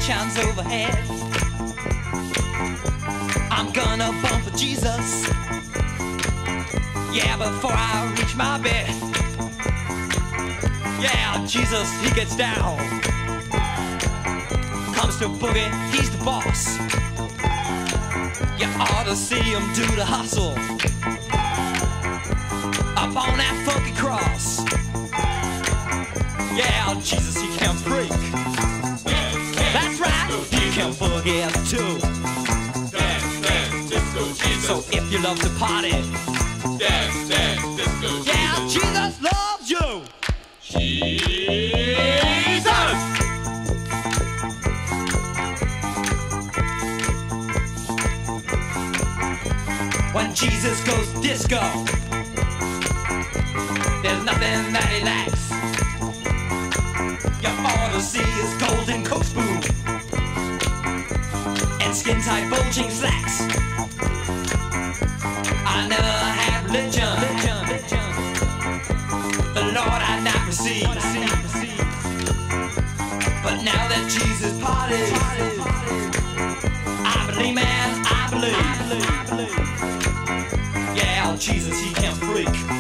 chance overhead. I'm gonna bump for Jesus, yeah, before I reach my bed. Yeah, Jesus, he gets down. Comes to boogie, he's the boss. You ought to see him do the hustle up on that funky cross. Yeah, Jesus, he can freak. That's right, he can forget too. So if you love to party, yeah, Jesus loves you. Jesus! When Jesus goes disco, there's nothing that he lacks. You ought to see his golden coke spoon and skin-tight bulging slacks. I never had religion, the Lord I not receive. But now that Jesus parties, I believe, man, I believe. Yeah, Jesus, he can freak.